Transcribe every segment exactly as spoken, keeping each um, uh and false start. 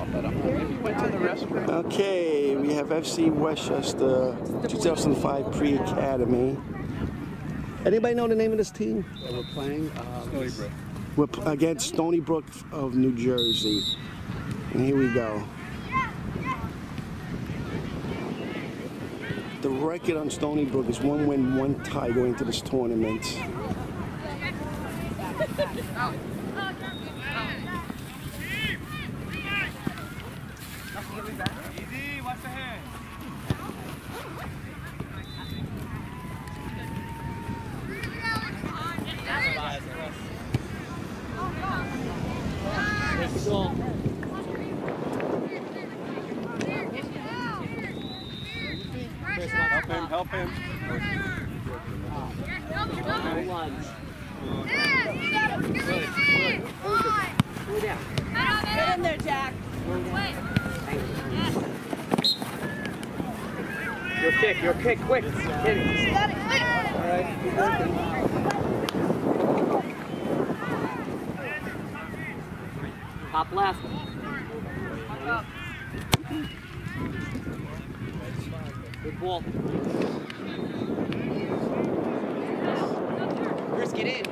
all, but um, maybe went to the restroom. Okay, we have F C Westchester two thousand five Pre-Academy. Anybody know the name of this team? Yeah, we're playing uh, Stony Brook. We're p against Stony Brook of New Jersey. And here we go. The record on Stony Brook is one win, one tie going into this tournament. Easy, watch the hand. Help him, help him. Lunge. Get in there, Jack. Your kick, your kick, quick. Hit it. All right. Top left. Good ball. Chris, get in.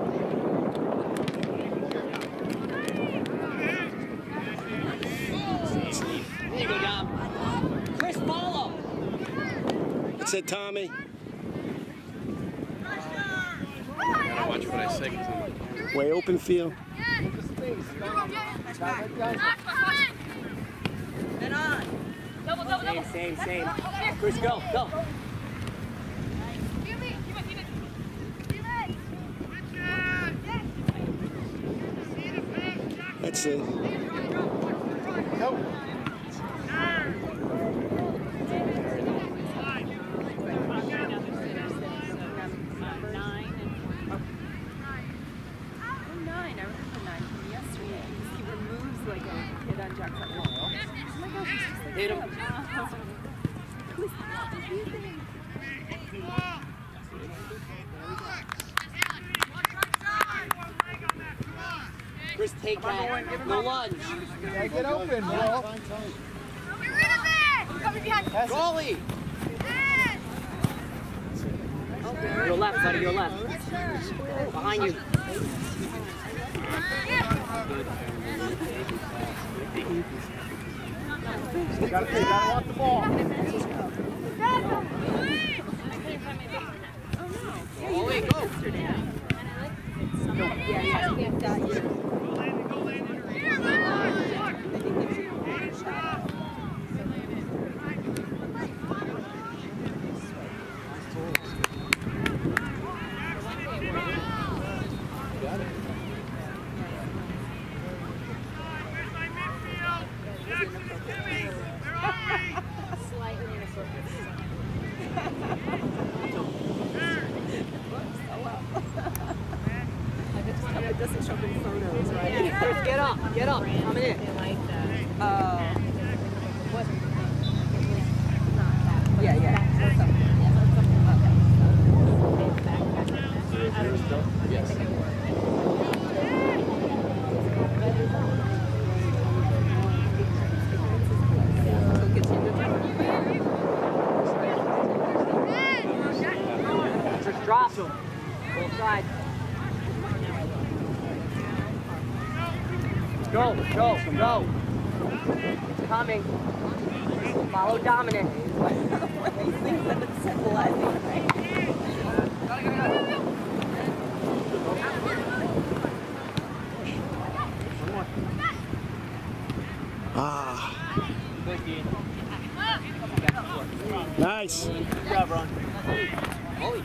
There you go, Dom. Chris, follow. That's it, Tommy. Gotta watch what I say. Way open field. And on. Double, double, double. Same, same, same. Chris, go, go. That's it. Go. Hit him. Chris, take that. No lunge. Yeah, get open, bro. Goalie. Your left, buddy, your left. Behind you. You gotta, you gotta want the ball. Goalie, go. It doesn't show up in photos, right? Get up, get up, coming in. They like that. Oh. What? Yeah, yeah. Yes. Just drop him. Both sides. Go, go, go. It's coming. Follow Dominic. These things that it's symbolizing, right? Ah. Nice. Good job, Ron. Holy.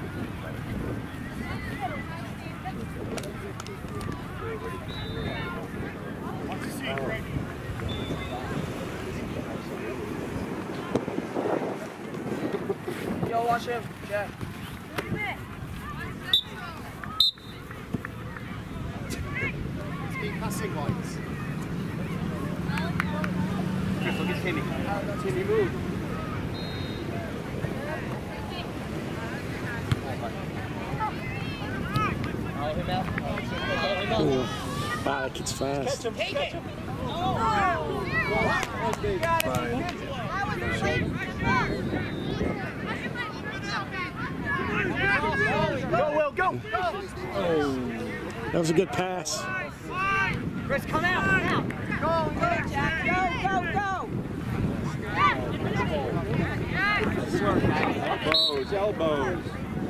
Yo, watch him. Jack. Speed passing ones. Chris, look at Timmy. Timmy, move. Follow him out. Follow him out. Wow, that kid's fast. Catch him. Take it. Oh. That was a good pass. Chris, come out, come out. Go, go, Jack. Go, go, go. Elbows, elbows.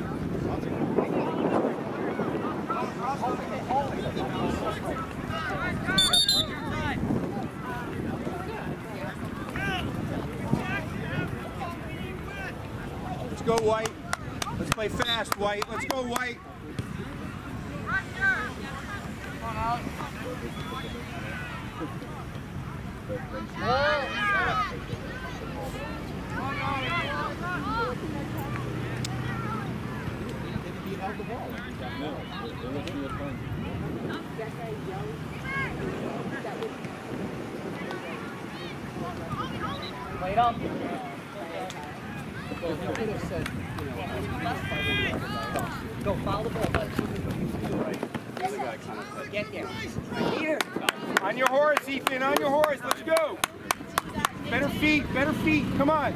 Let's go, White. Let's play fast, White. Let's go, White. Play it up. Go, follow the ball, bud. Get there. Here. On your horse, Ethan, on your horse. Let's go. Better feet, better feet. Come on.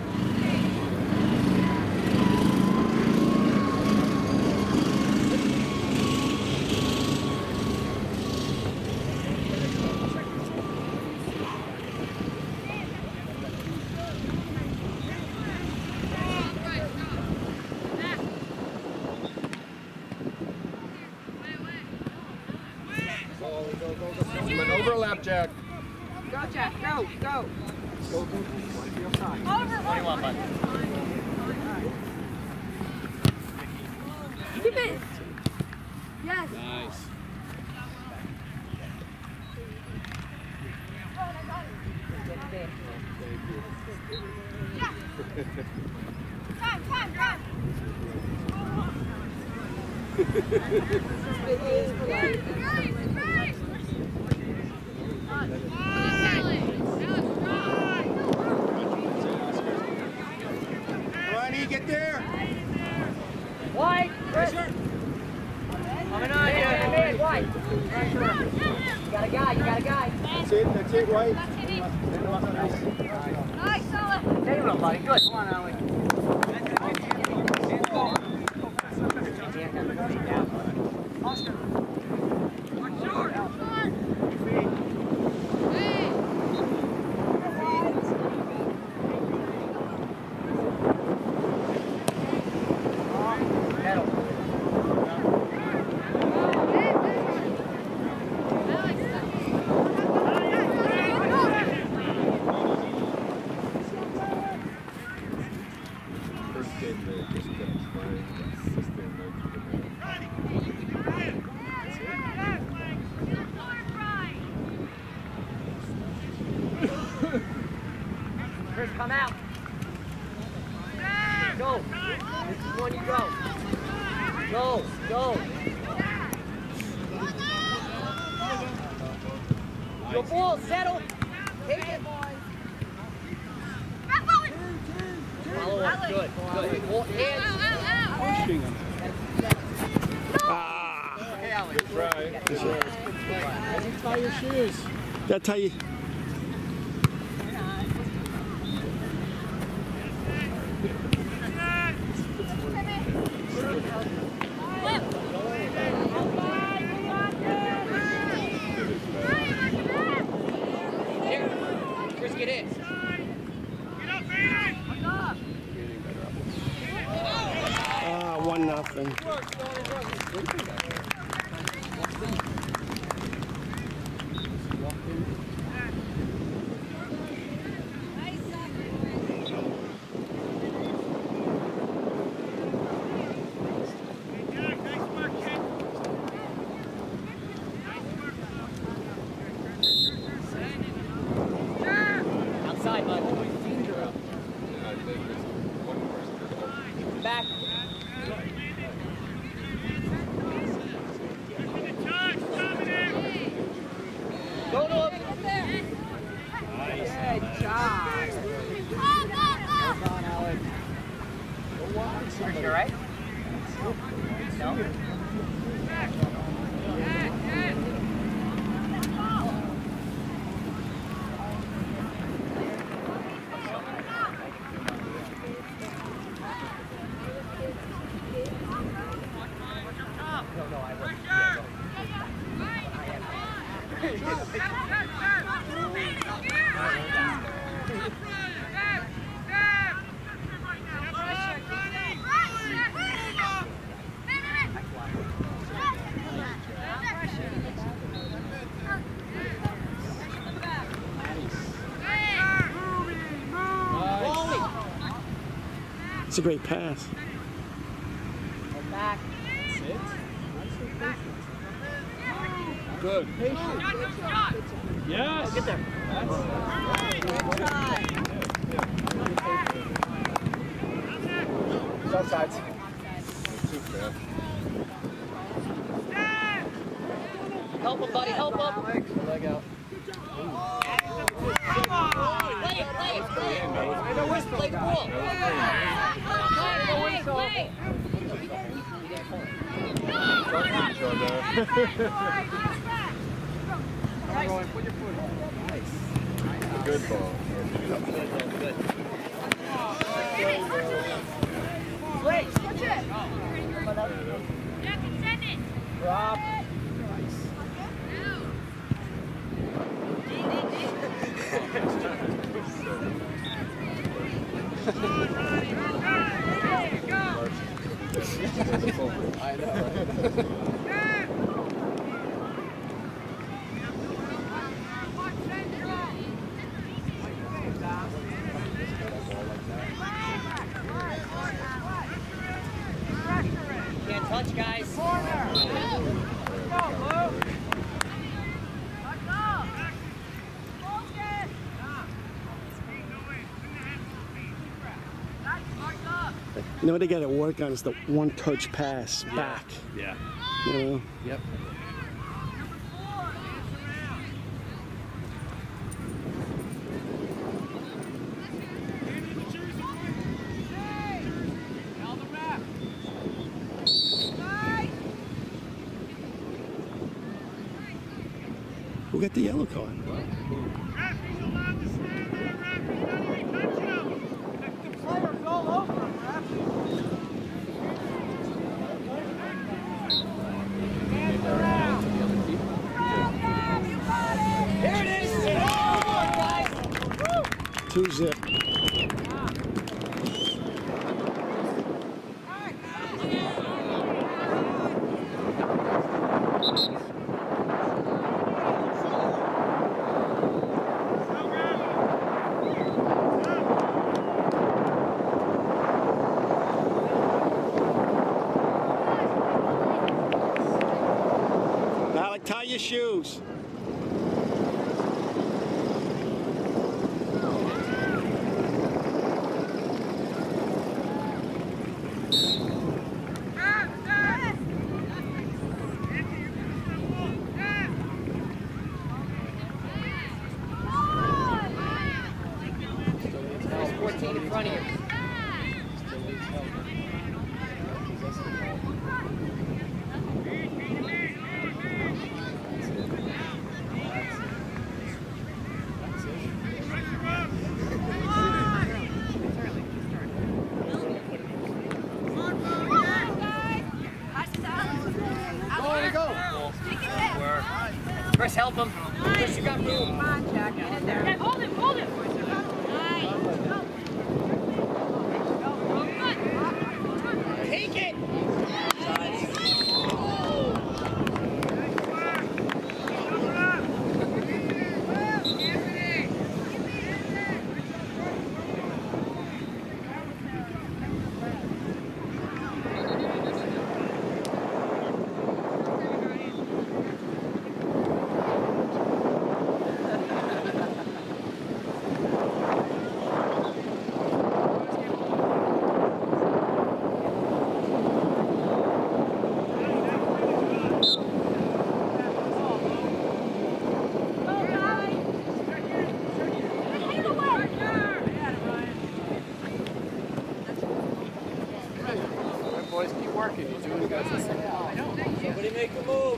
An overlap, Jack. Go, Jack. Go, go. Go, go, go. What do you want, bud? Keep it. Yes. Nice. Time, time, time. Come on, E, get there. White, Chris. Coming on here. Man, White. You got a guy, you got a guy. That's it, that's it, White. Nice, solid. There you go, buddy. Good. Come on, Allie. Chris, come out. Go. This is when you go. Go, go. Your ball, settle. Take it. Follow up. Good, good. Ball, hands. Pushing him. Ah. Okay, Allie. Right. Tie your shoes. Gotta tell you. Chris, get in. Ah, one nothing. Outside, bud. Back. Go to him. Good job. Chris, you all right? No? No, no, I wasn't. It's a great pass. Go back. Good. Yes. Get there. Good try. Both sides. Help him, buddy. Help him. Leg out. Play it, play it, play it. Play the ball. Play, play. Put your foot on. Nice. Good ball. Good. Wait, switch it. Drop. I know, right? Can't touch, guys. You know what they got to work on is the one-touch pass back. Yeah. You know? Yep. Who got the yellow card? Two zip. Alec, tie your shoes. fourteen in front of you. Chris, help him. Chris, you got room. Come on, Jack. Get in there. Hold him, hold him. Take it. Boys, keep working. You're doing good. Somebody make a move.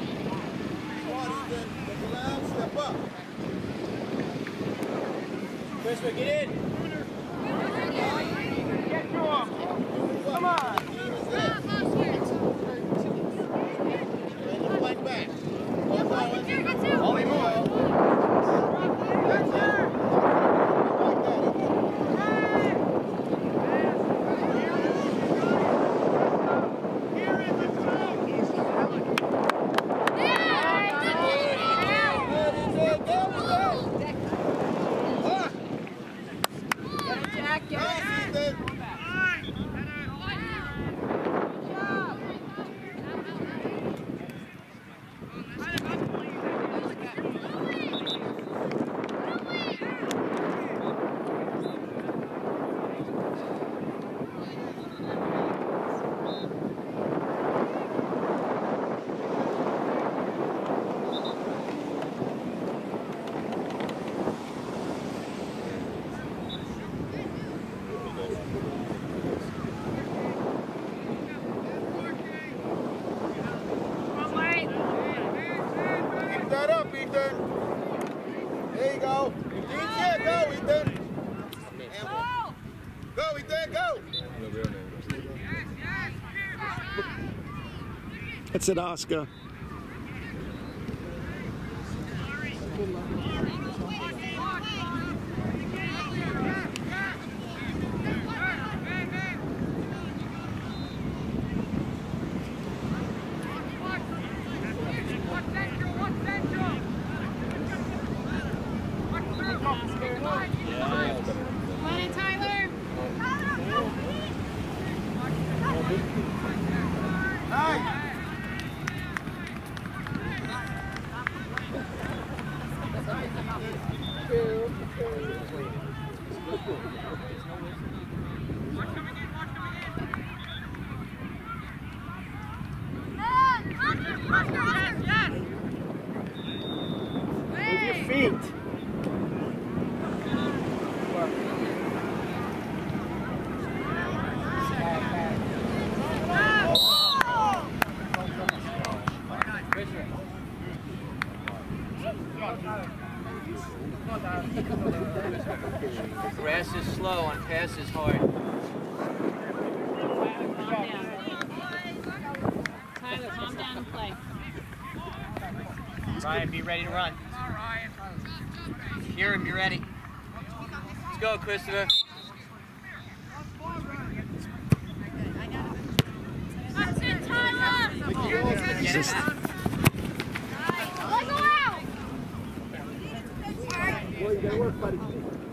Chris, get in. Get to him. Come on. Only move. Get it, Jack. Get it. Go! Ethan, go, Ethan! Go, Ethan, go! That's it, Oscar. Grass is slow on pass is hard. Tyler, calm down and play. Ryan, be ready to run. Hear him, be ready. Let's go, Christopher. That's it, Tyler! Get it back. Let go out! Well, you gotta work, buddy.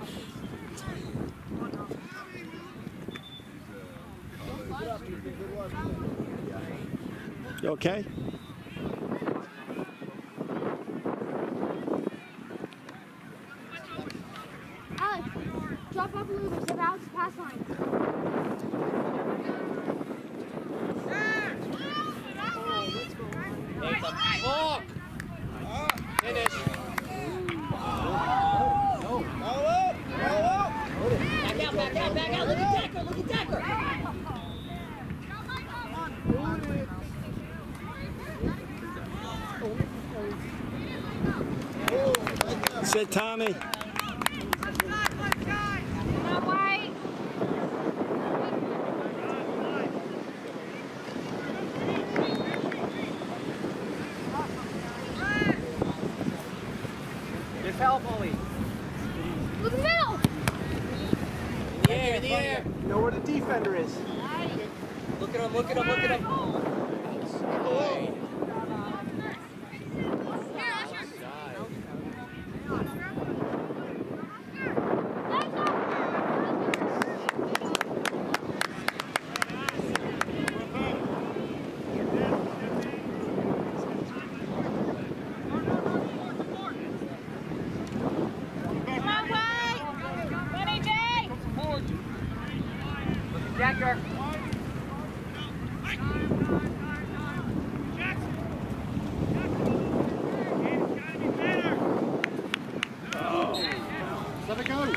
You okay? Alex, drop off a little bit. Step out to pass line. Walk! Finish. Back out, back out, back out. Look at Decker, look at Decker. Sit, Tommy. Good foul, Polly. Look at the middle! In the air, in the air. You know where the defender is. Look at him, look at him, look at him. Decker. Let it go.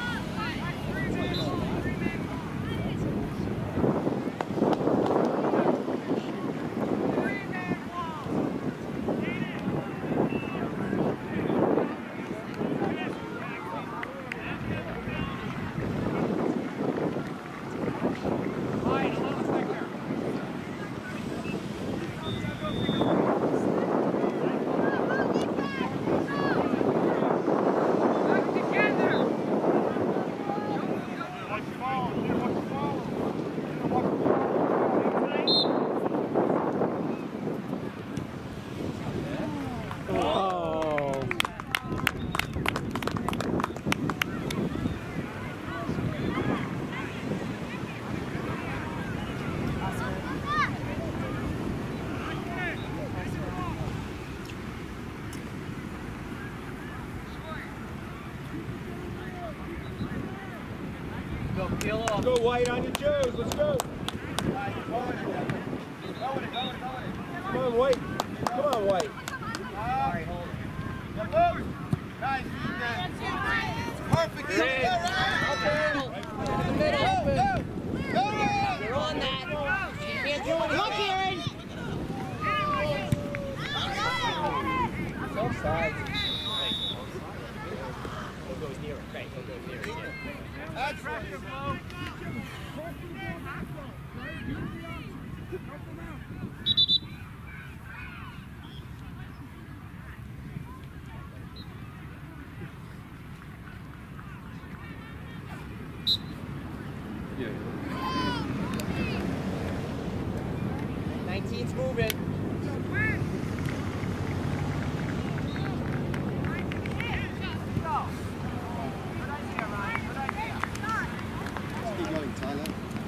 Go, peel off. Go, White, on your Joes. Let's go. Come on, White. Come on, White. All right, hold it. Nice. Perfect. You're in. Okay. In the middle. Go, go. Go, go. You're on that. You can't do anything. Look, Aaron! It's offside. near it. Right, he'll go near it. Yeah. That's pressure, Flo. nineteen's moving. Keep going, Tyler.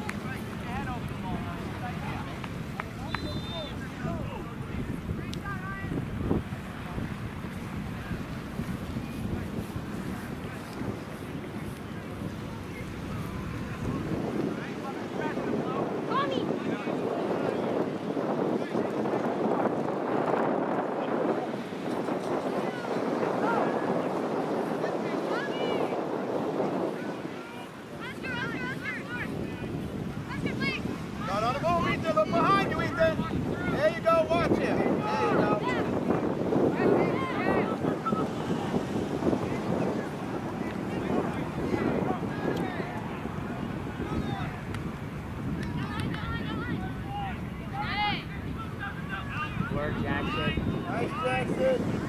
Not on the move, Ethan. Look behind you, Ethan. There you go. Watch him. There you go. Work, Jackson. Nice, Jackson.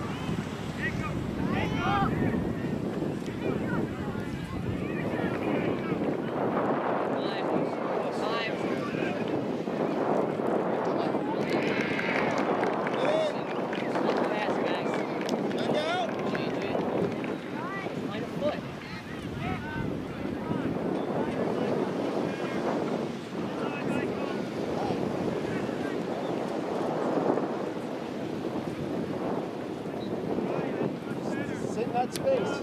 That space.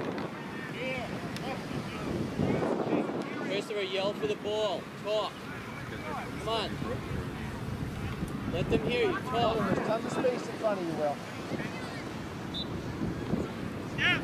Christopher, yell for the ball. Talk. Come on. Let them hear you. Talk. There's tons of space in front of you, Will. Yeah.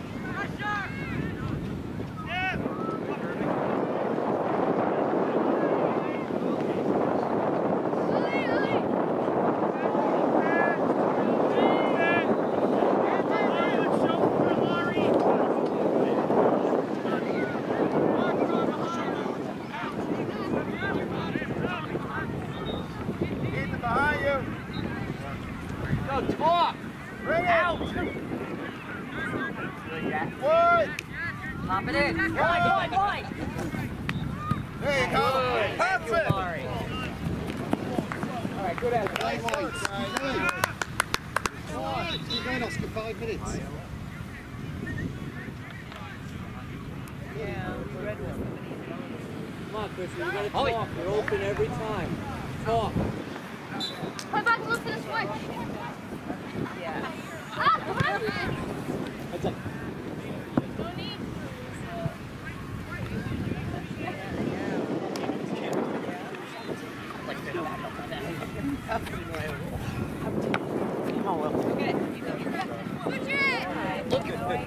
Talk! Bring it! Out! Wood! Pop it in! Wide, wide, wide! There you go! Good. Thank you, Perfect! Amari. All right, good at it. Nice lights. Keep going, Oscar. Five minutes. Yeah, the red one. Come on, Chris, you gotta talk. You're open every time. Talk. Come back and look for the switch. Yeah. Ah, come on. That's it. Come on, Will. Okay. Switch it. Look at it.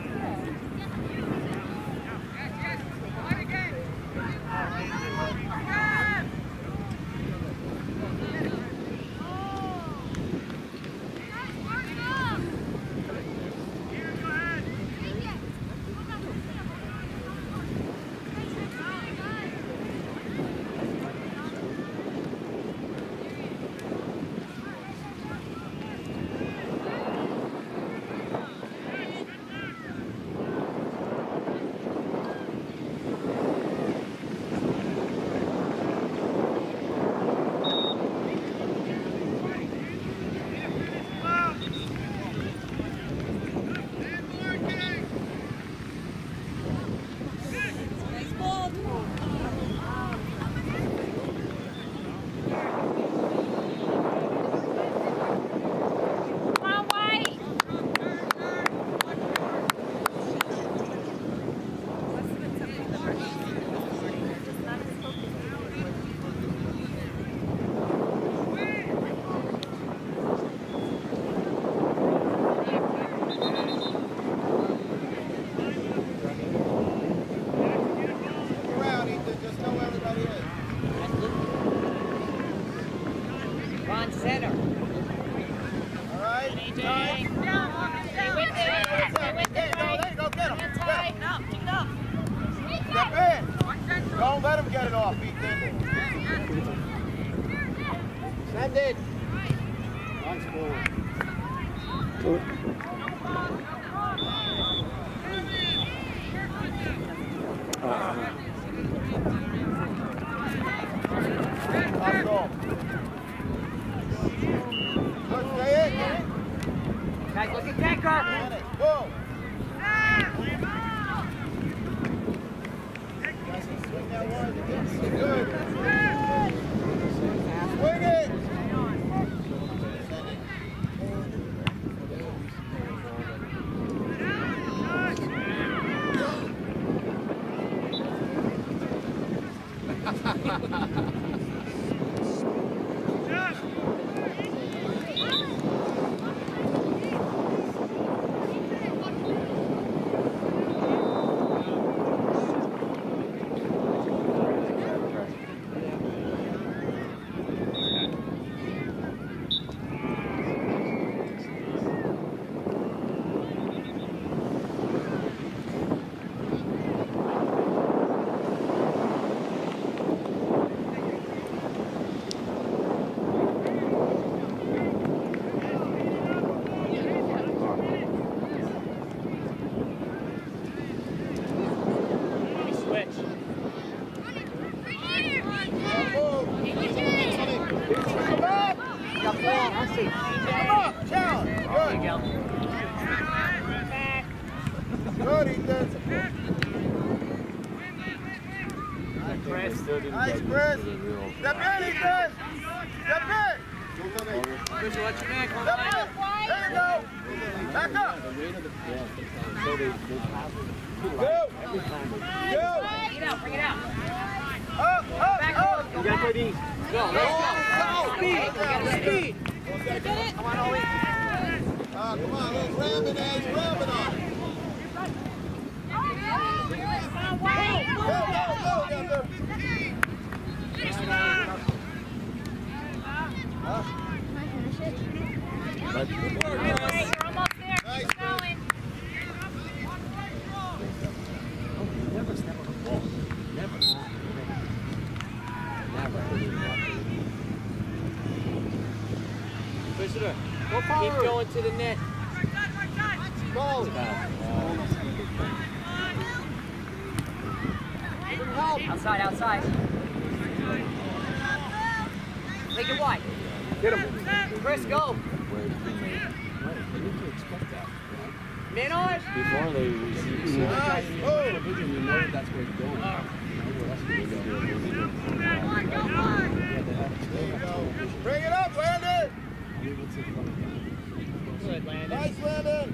let him get it off, Ethan. Send it. Nice ball. Let's go. Good, stay in. Guys, look at Decker. Go. Swing that one. Good. Swing it. Good, Ethan. Nice, Chris. Step in, Ethan. Step in. Chris, watch your neck. Step in. There you go. Back up. Go. Go. Bring it out, bring it out. Up, up, Back up. up. You gotta play these. Go, let's go. Speed. Speed. Come on, Ollie. Uh, come on, let's ram it, Edge. Ram it on. Go, go, go, Denver. Nice. Push it up. Go forward. Keep going to the net. Go. Outside, outside. Make it wide. Get him. Chris, go. They need to expect that. Man on. Before they receive Nice. Oh. vision, you know that that's where it's going. You know where else we go. There you go. Bring it up, Landon. Good, Landon. Nice, Landon.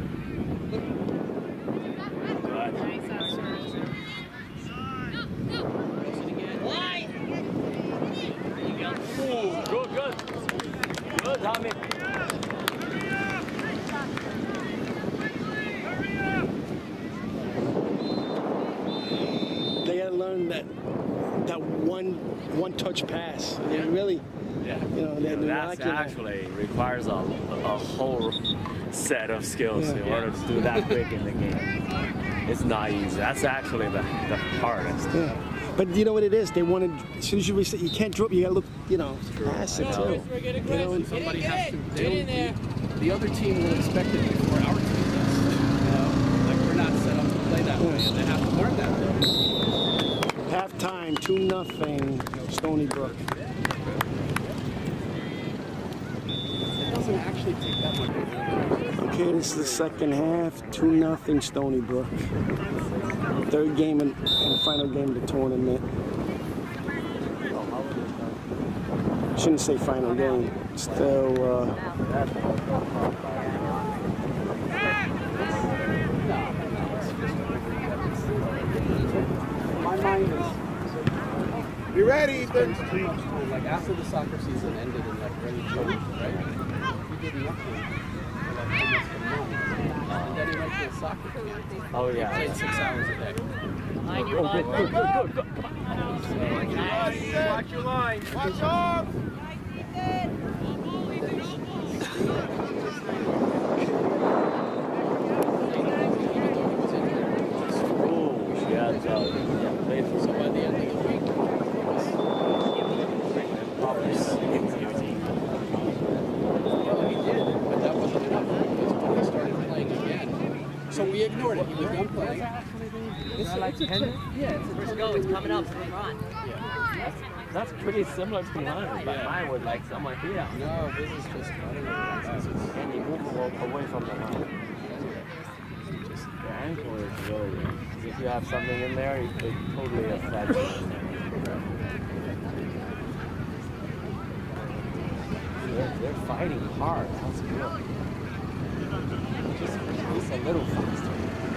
Wide. There you go. Ooh, good, good. Good, Tommy. They gotta learn that that one one touch pass. They really, Yeah. you know, they're That's not, you know. actually requires a, a whole set of skills Yeah. in order to do that quick in the game. It's not easy. That's actually the, the hardest. Yeah. But you know what it is? They want to, as soon as you reset, you can't drop, you gotta look, you know, pass it too. You know, Somebody has to. Get in there. The other team will expect it before our team does. You know, like we're not set up to play that way, and they have to learn that. halftime, two nothing, Stony Brook. It doesn't actually take that much. Okay, this is the second half, two nothing Stony Brook. Third game and, and final game of the tournament. Shouldn't say final game. Still, uh, My mind is. Be ready, Ethan. Like after the soccer season ended in like early June, right? We did nothing for like almost a month. And then he went to a soccer camp. Oh He yeah. played six hours a day. Behind you, bud. Good, good, good. Watch your line. Watch off. Oh, she has uh, yeah, played for So by the end of the week, There's one play. Is that like ten? Yeah, it's a Let's go. It's coming up. It's run. That's, that's pretty similar to mine, but Yeah. mine was like somewhere here. No, this is just, I don't know. It's, it's, And you move a- away from the line. just, The ankle is really, if you have something in there, it, it totally affects it. They're, they're fighting hard. That's good. Just pace a little faster.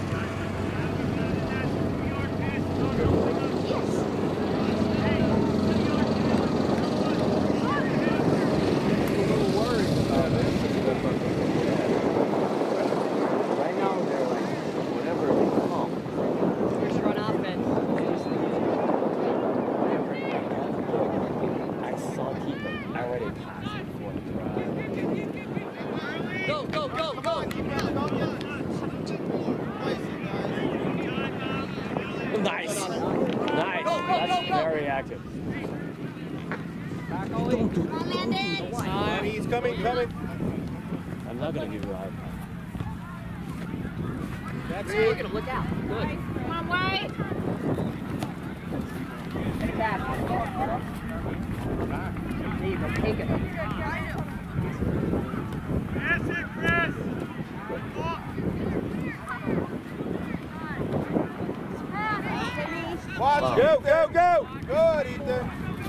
Right now, they're like, whenever they come, Just run offense. I saw keeper. I already passed it for the drive. Go, go, go, go. Nice. Nice. Go, go, That's go, go. very active. Come on, Landon. He's coming, coming. I'm not going to give you a high five. That's it. Look at him. Look out. Good. Come on, White. Get it back. Leave him. Take it. Watch, go, go, go. Good, Ethan.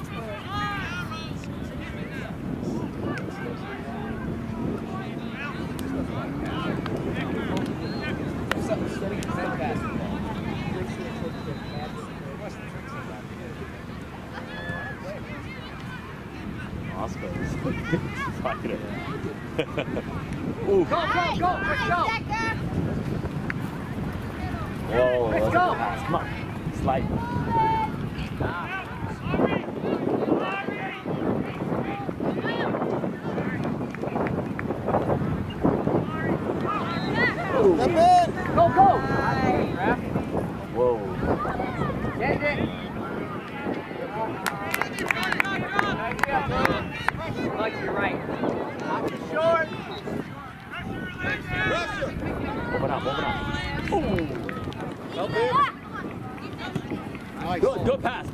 Oscar is fighting. Go, go, go. Let's go. Whoa, Let's that's go. a pass. Come on. Slide. Step in. Go, go. Whoa. Get it. Like you're right. Short. Open up, open up. Ooh. Help him. Nice. Good, good pass.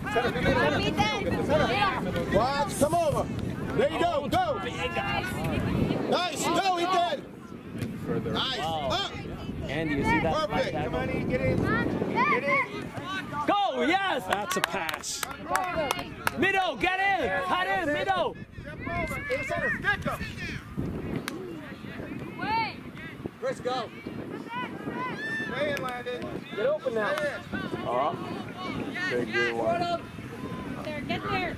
Watch, come over. There you go, go. Nice, go, Ethan. further. Nice. Wow. Up. Andy, you see that? Perfect. Come on, in, get in. Get in. Go, yes! That's a pass. Middle, get in! Cut in, middle! Step over. Inside the stick up. Wait. Chris, go. Stay in, Landon. Get open now. Stay in. Oh, big good one. There, get there.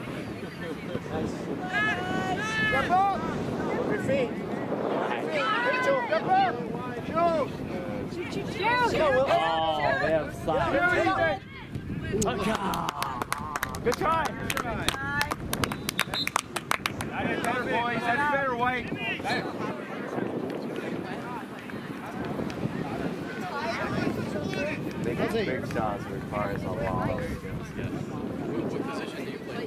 Step up. Move your feet. Mitchell, step up. Shoot. Shoot. Oh, they have side. Okay. Good try. That's better, boys. That's better, White. Big, big shots requires a lot of skills. What position do you play?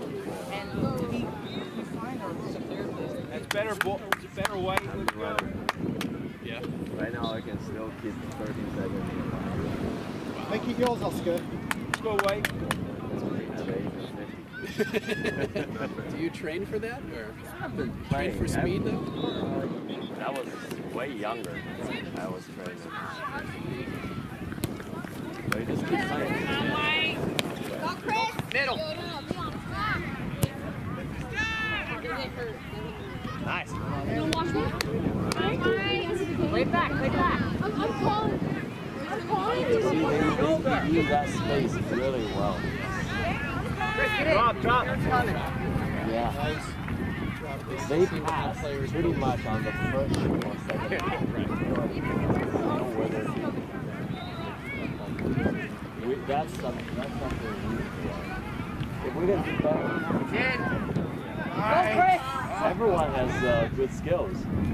That's better, bo- better, White. Let's go. Yeah. Right now, I can still keep thirty seconds. Make it yours, Oscar. Let's go, White. Do you train for that, or I've been train playing for speed though? That was way younger. I was training. But you just keep playing. Go, Chris. Middle. Nice. You watch me? Play back. Play back. I'm, I'm calling. I'm calling See, to they, they use that space really well. Chris, get in. Drop, drop. Yeah. They pass pretty much on the first or second. You know where they're we, that's something. That's something we need to learn. If we didn't do better, Go, Chris. everyone has uh, good skills.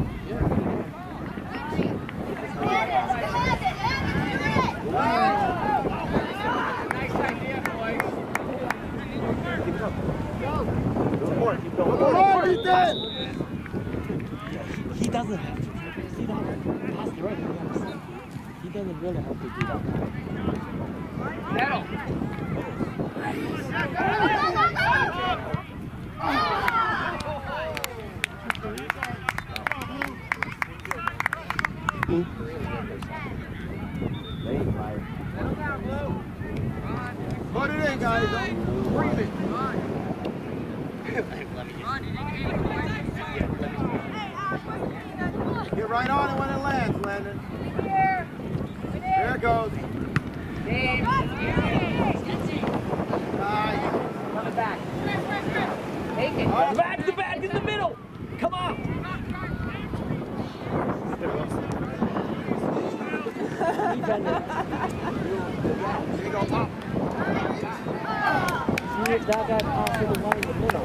Nice idea, boys. Keep up. Go forward. Keep going. Come on, Ethan. He doesn't have to. He doesn't. Pass the right. He doesn't really have to do that. Settle. Put it in, guys. Don't breathe it. Get right on it when it lands, Landon. There it goes. Nice. Coming back. Take it. Back to back in the middle. Come on. There you go, Tom. See if that guy passed to the one in the middle.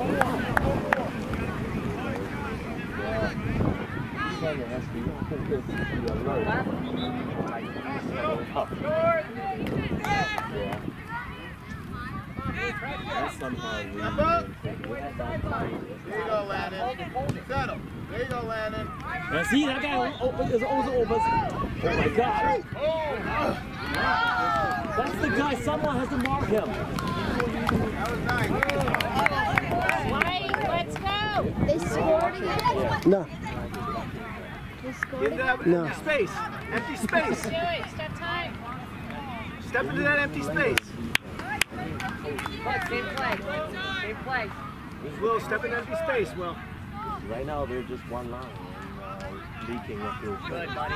There you go, Landon. Settle. There you go, Landon. Now see, that guy opens, is also opens. Oh my God. That's the guy, someone has to mark him. That was nice. Wait, let's go. They scored again? No. They scored Get again? that No. empty space. Empty space. Do it. Step time. Step into that empty space. Look, same play. Same play. Will, step in empty space, Will. Right now, they're just one line and uh, leaking a field. Good, buddy.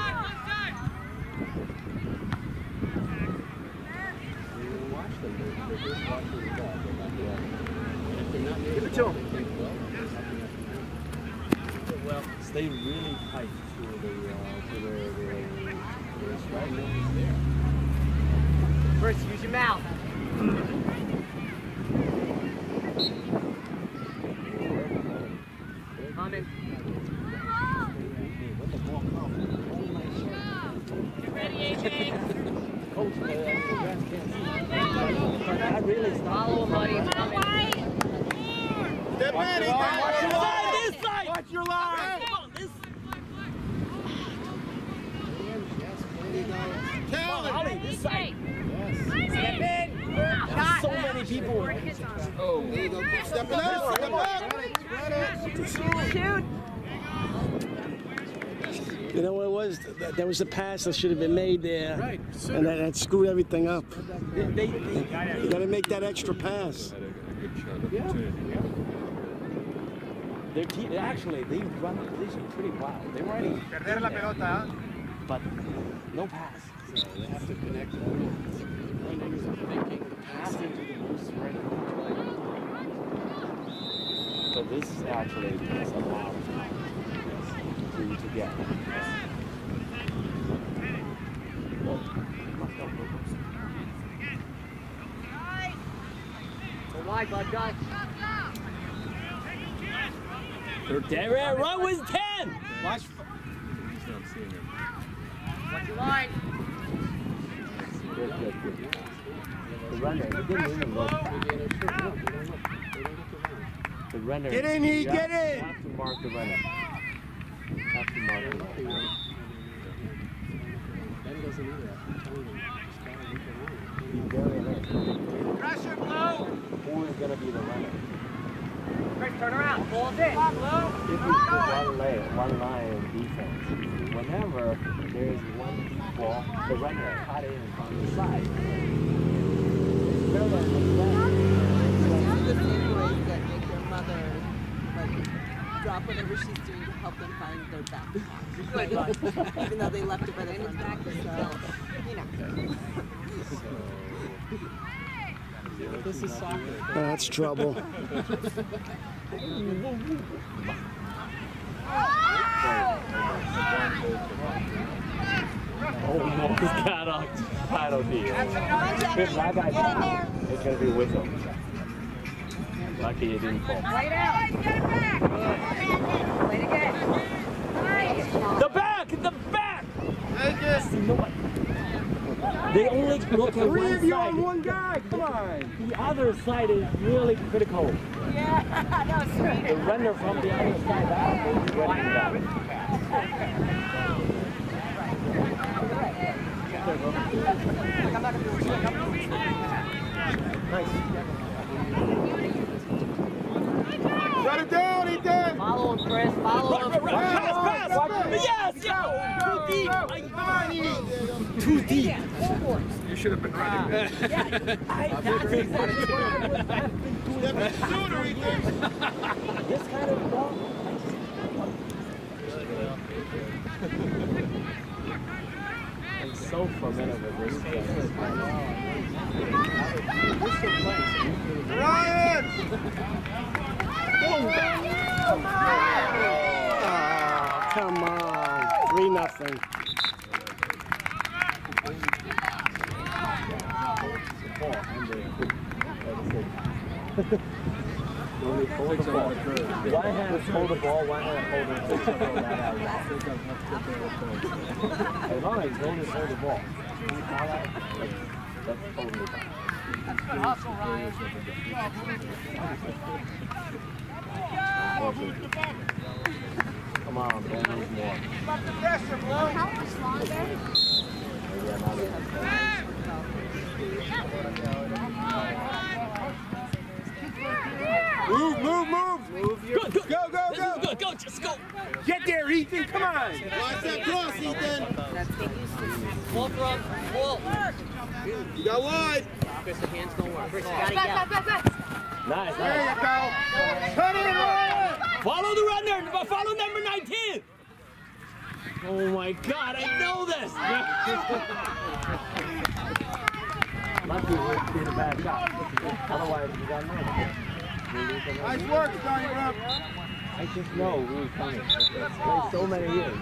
Watch them. They're, they're just watching the ball. They're not doing it. If they're not Give it to him. Well, stay really tight to the uh, to their their, their strike. First, use your mouth. Coming. Let the ball come. Get ready, A J. Coach, uh, the rest can't see. I really Follow him, buddy. It's coming. Step in, Ethan. Watch your line. This side. Watch your line. Come on, this. Count it. Ollie, this side. Step in. Shot. So many people. Oh, there you go. Keep stepping out. Step up. Shoot. You know what it was? That, that was the pass that should have been made there. Right. And that, that screwed everything up. They, they, You got to make that extra pass. their team, actually, they run the position pretty well. They're running. Perder la pelota. But no pass. So they have to connect running, thinking, Pass into the most right play. So this is actually is a lot of time to, to get. Go wide, bud, guys. They're there. Run with ten. Watch. Watch your line. Good, good, good. The runner, he didn't even look. The runner. Get in, he you get have, in. You have to mark the runner. You have to mark the runner. Ben doesn't either. I'm telling him, just gotta look around. Be very alert. Pressure, Blue. Who is going to be the runner? Chris, turn around. Ball's in. If it's one line, one line defense, whenever there is one ball, the runner cut in from the side. It's better than that. The same ways that make your mother like drop whatever she's doing to help them find their back. Like, even though they left it by the front back, so you know. But this is soccer. Oh, that's trouble. Almost got a penalty. If that guy falls, it's going to be whistle. Lucky it didn't fall. Play it out. Play it again. The back! The back! Take it. They only look at Three one of you side. on one guy. Come on. The other side is really critical. Yeah, that was sweet. The runner from the other side out is running down. there, bro. I'm not gonna do it. I'm gonna do it. Nice. Shut it down, Ethan! Follow him, Chris. Follow him. Pass, pass! Yes! Too deep! Too deep! You should have been running there. Sooner, Ethan! This kind of ball. I'm so familiar with this game. Ryan! Oh, come on. Three nothing. Hold the ball. One hand hold the ball, one hand hold it. As long as you only hold the ball. That's totally fine. Hustle, Ryan. Come on, don't lose more. Stop the pressure, bro! How much longer? Maybe another one. Move, move, move! Move your... Go, go, go, go! Go, go, just go. Get there, Ethan, come on! Watch that cross, Ethan! Ball from, ball. You got wide! Chris, the hands don't work. Chris, you gotta Back, yell. back, back, back. Nice, There nice. you go! Cut it, Ryan! Follow the runner. Follow number nineteen. Oh my God, I know this. Lucky we're being a bad shot. Otherwise, we got nine. Nice work, Stony Brook! I just know we were coming. It's played so many years.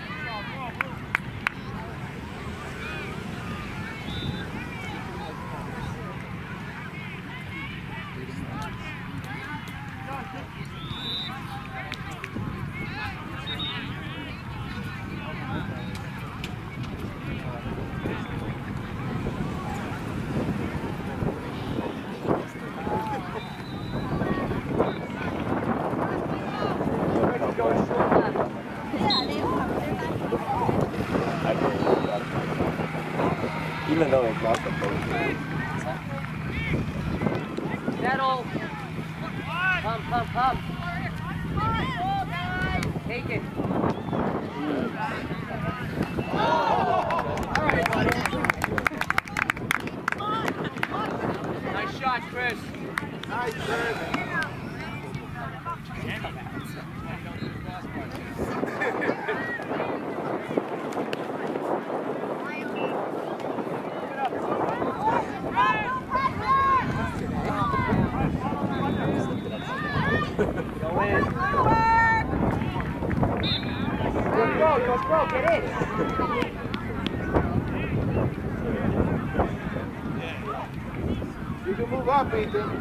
Even though it's not supposed to. Settle. Come, come, come. Take it. Nice shot, Chris. Nice, Chris! Go in. Go, go, go, go, get in. You can move up, Ethan.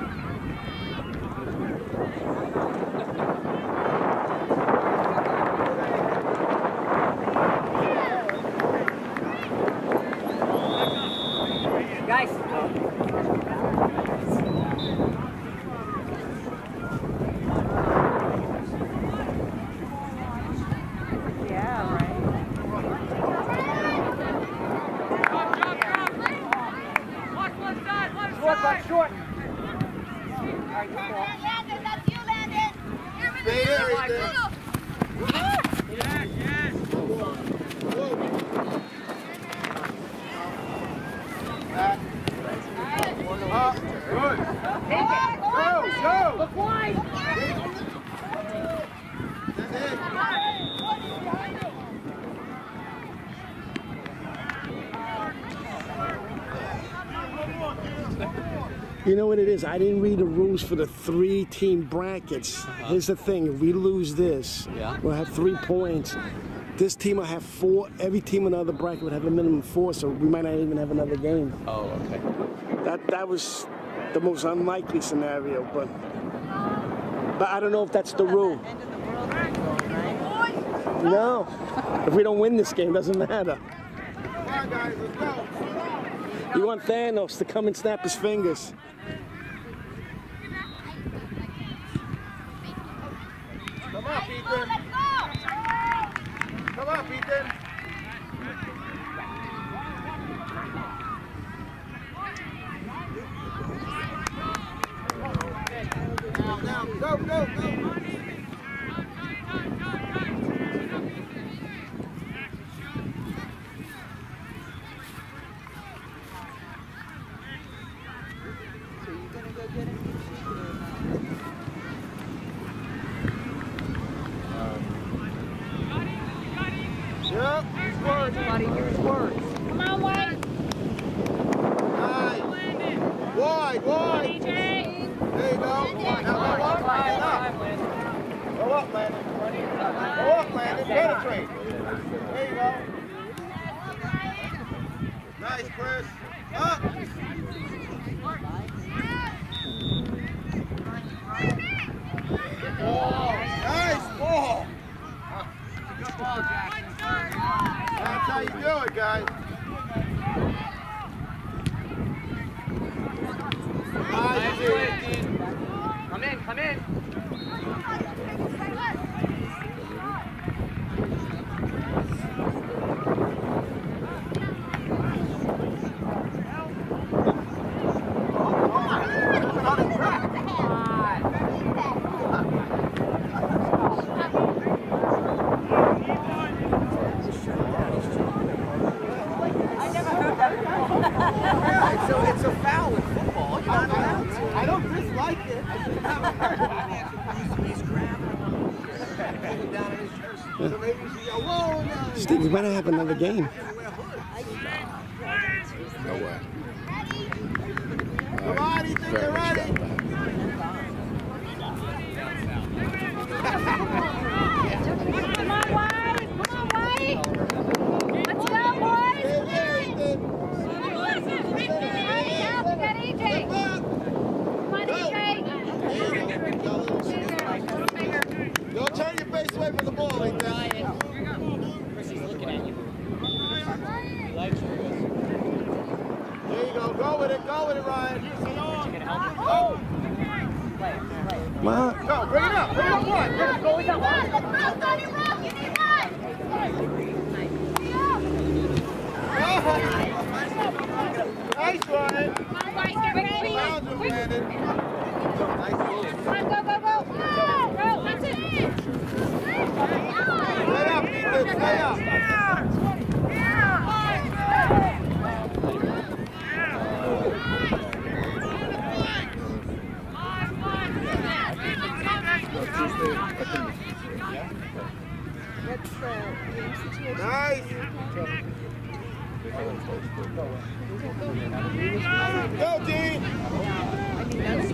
Guys. Yeah, right. Short, but short. Landon, that's you, Landon. Stay there, Ethan. Yes, yes. Back. Up. Good. Take it. Go, go. Look wide. That's it. You know what it is? I didn't read the rules for the three-team brackets. Uh-huh. Here's the thing: if we lose this, Yeah. we'll have three points. This team will have four. Every team in the other bracket would have a minimum of four, so we might not even have another game. Oh, okay. That that was the most unlikely scenario, but but I don't know if that's the rule. End of the world is going, right? No, if we don't win this game, doesn't matter. Come on, guys, let's go. You want Thanos to come and snap his fingers. Come up, Ethan. Come up, Ethan. go, go, go. So you gonna go get him? Yep, his words, buddy. Here's words. Come on, White. Nice. Wide, wide. D J. There you go. Now go up. Stand up. Go up, Landon. Go up, Landon. Penetrate. There you go. Nice, Chris. Up. Nice ball. Good ball, Jackson. That's how you do it, guys. Nice play, Dean. Come in, come in. So it's a foul in football. You're not allowed to. I don't dislike it. I just haven't heard it. He's grabbing him down in his jersey. So maybe you see a whoa now. Steve, we better have another game. No way. Come on, Ethan, you're ready. Come on, White. Come on, White. Let's go, boys. We got E J. Come on, E J. Don't turn your face away from the ball, Ethan. Chrissy's looking at you. There you go. Go with it. Go with it, Ryan. Oh! Come on. Go. Bring it up. Bring it up. One. Let's go, let's go, Stony Brook. You need one. Nice, Ryan. Come on, White. Get ready. Found him, Landon. Nice move. Come on, go, go, go. Go, that's it. Stay up, Ethan. Stay up. What's the game situation? Nice. Go, Dean. I mean, that's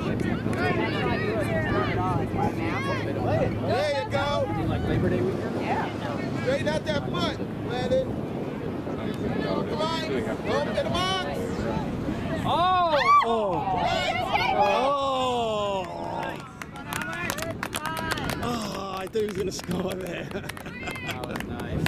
There you go. Like Labor Day weekend? Straighten out that foot, Landon. Come on. Open the box. Oh! Oh. Nice. Oh. Oh, I thought he was going to score there. That was nice.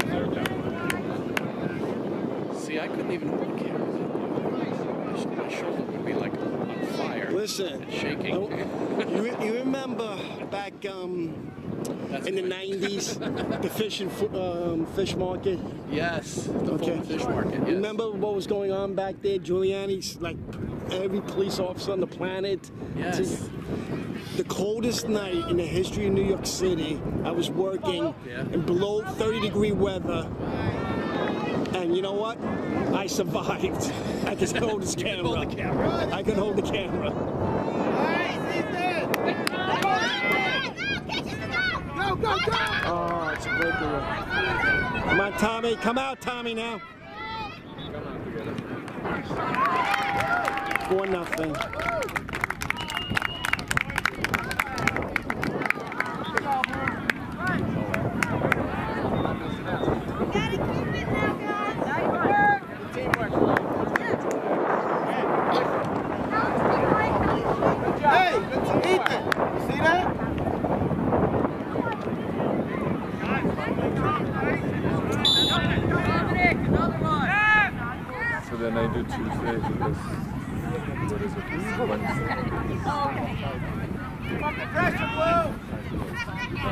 See, I couldn't even hold the camera. My shoulder would be like on fire. Listen, and shaking. you, re- you remember back um, That's in the good. nineties, the fish and fu- um, fish market? Yes, the Okay. Fulton Fish Market. Yes. Remember what was going on back there? Giuliani's like every police officer on the planet. Yes. The coldest night in the history of New York City, I was working Yeah. in below thirty degree weather. And you know what? I survived. I could hold this camera. hold the camera. I could hold the camera. Nice, Ethan. Go, go, go. Oh, it's a breakaway. Come on, Tommy. Come out, Tommy, now. Four nothing. Hey, Ethan. You see that? So then I do Tuesday because what is it? Wednesday. Pressure, Blue. Oh.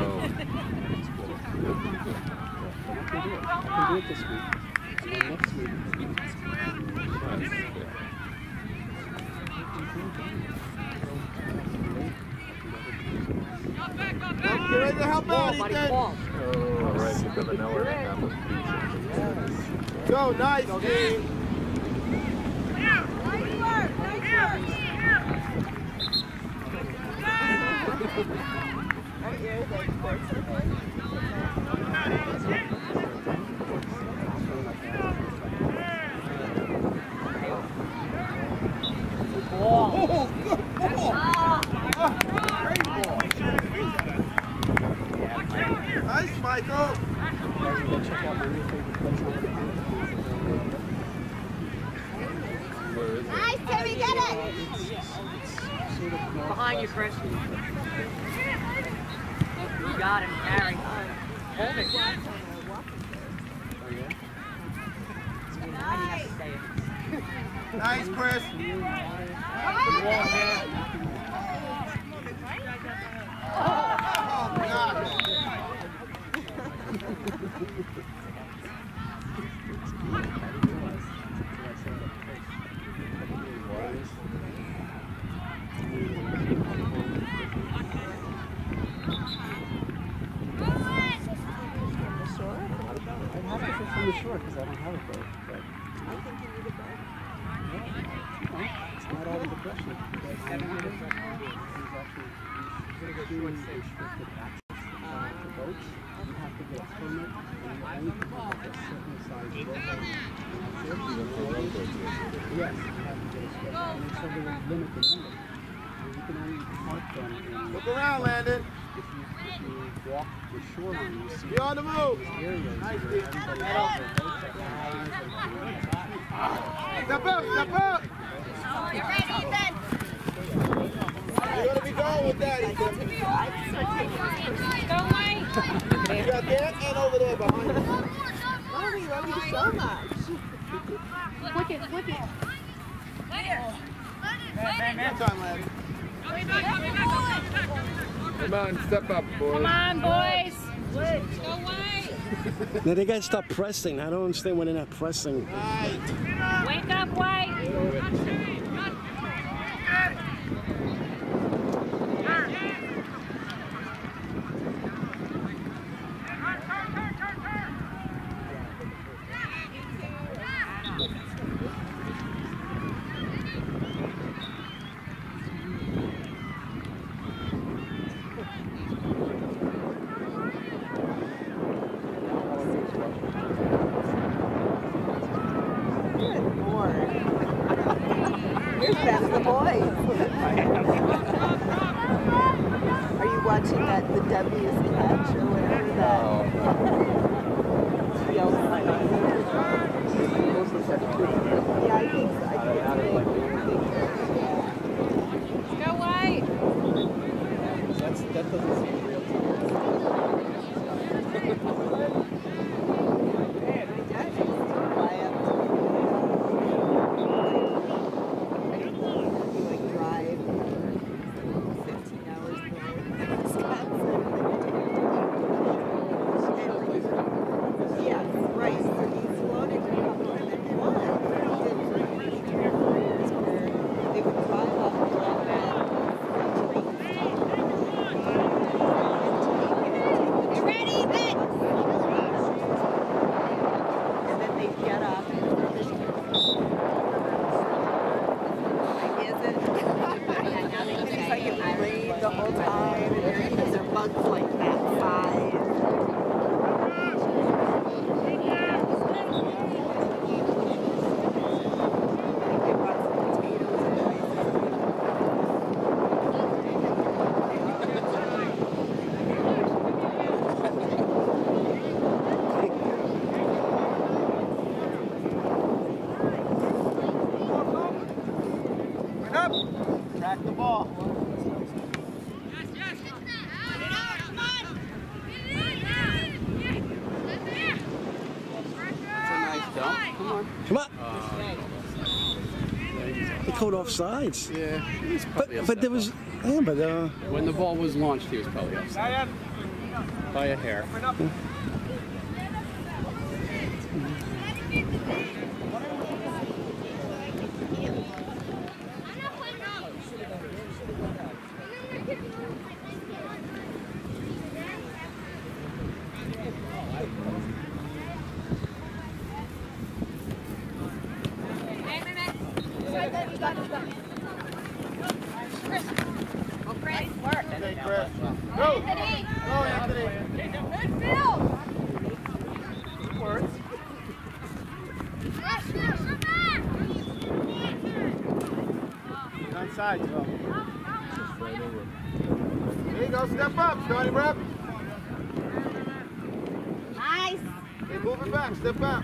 We can do it this week. And then next week. Nice. ready to help out, Ethan. Oh, right, because I know what happened. Go, nice, team. Nice, Michael. Nice, Timmy, get it! Behind you, Chris. You got him, Harry. Hold it. Nice, Chris. Oh, God. From the shore because I don't have a boat. But I think you need a boat. no, it's not all the depression. There's actually extremely restricted access to boats. You have to get a permit and you only can have a certain size boat. Yes, you have to get a special. And so they will limit the number. And you can only park them in. Look around, Landon. If you, if you walk the shoreline, you see Be on the move. these areas where everybody has their boats at Step up, step up. Get ready, Ethan! You're going to be going with that, Ethan. Go away! You got that and over there behind you. Mommy, love you so much. Flick it, flick it. One time, Landon. Come on, step up, boys. Come on, boys! Go away! Now they gotta stop pressing. I don't understand why they're not pressing. Right. Wake up, White! You're fast the boys. Are you watching that the W's catch or whatever that? Yells. Yeah, I think so. I think it's big. Go White! That's, that doesn't seem real to me. The whole time, because they're bugs like that size. Track the ball. Come on. They called offsides. Yeah, he's But probably but upset, there was though. yeah, but uh When the ball was launched, he was probably upset. By a hair. Go, Chris. Okay, Chris. Go. Anthony. Go, Anthony. Midfield. Words. On sides, Will. There you go. Step up, Stony Brook. Nice. Hey, move it back. Step back.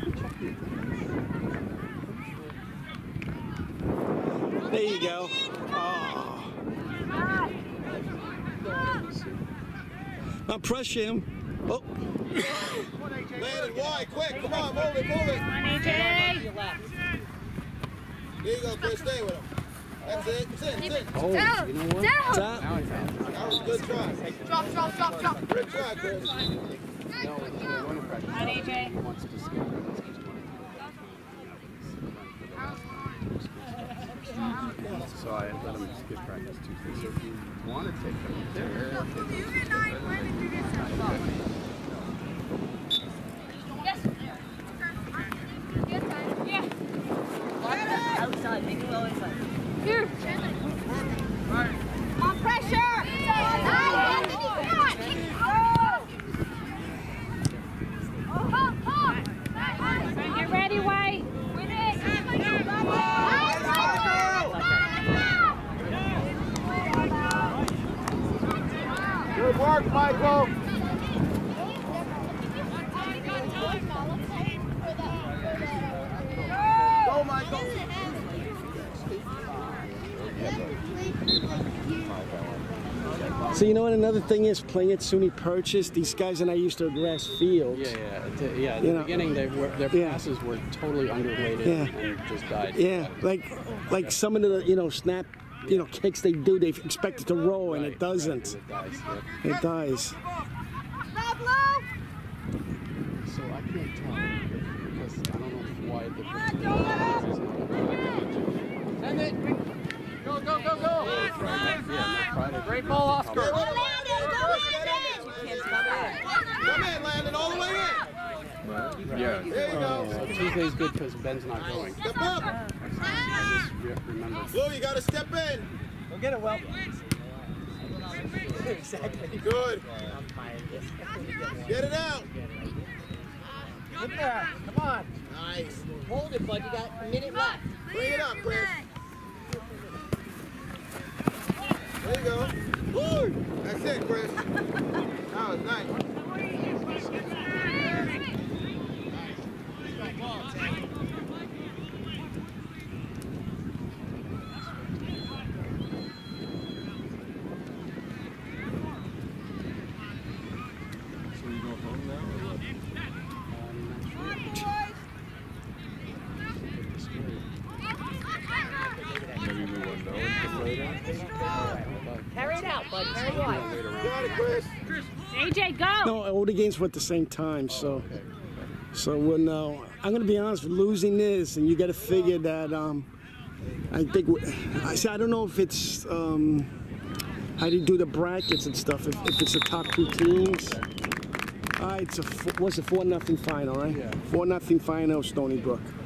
There you go. Oh. Now pressure him. Oh. Landon, wide, quick. Come on, move it, move it. Come on, A J. There you go, Chris. Stay with him. That's it. It's in, it's in. Oh, Down. you know what? Down. Top. That was a good try. Drop, drop, drop, drop. Good try, Chris. No, when they're going to practice, Come on, A J. he wants to skip practice. So I let him skip practice Tuesday. So if you want to take them there, Outside, make it well inside. Here. Come on, pressure. Nice, Anthony. Come on. Oh, oh, oh. Get ready, White. Win it. Good work, Michael. Go, Michael. So you know what another thing is, playing at SUNY Purchase, these guys and I used to grass fields. yeah, yeah, T- yeah. In You the know. beginning, they were, their Yeah. passes were totally underrated Yeah. and just died. Yeah, like like some of the, you know, snap, you know, kicks they do, they expect it to roll and Right, it doesn't. right, it dies, yeah. It dies. Stop low. So I can't tell because I don't know why the Send it. Go, go, go, go. Great ball, Oscar. Hey, wait, wait, Landon, wait, go, Chris, get in Kids, there. come in. Come in, Landon, all the way in. Yeah. There you go. So Tuesday's good because Ben's not going. Step up. I just re- remember. Blue, you got to step in. Go get it, Will. Good. Get it out. Get there. Come on. Nice. Hold it, bud. You got a minute left. Bring it up, Chris. There you go. Woo! That's it, Chris. That was nice. So we go home now? Maybe we won't know until later. Carry it out, bud. Carry it wide. Got it, Chris. A J, go. No, all the games were at the same time, so so we'll know. I'm gonna be honest, with losing this, and you got to figure that. Um, I think we- I see. I don't know if it's um, how do you do the brackets and stuff. If, if it's the top two teams. All right, it's a four, what's a four nothing final, right? Yeah. Four nothing final, Stony Brook.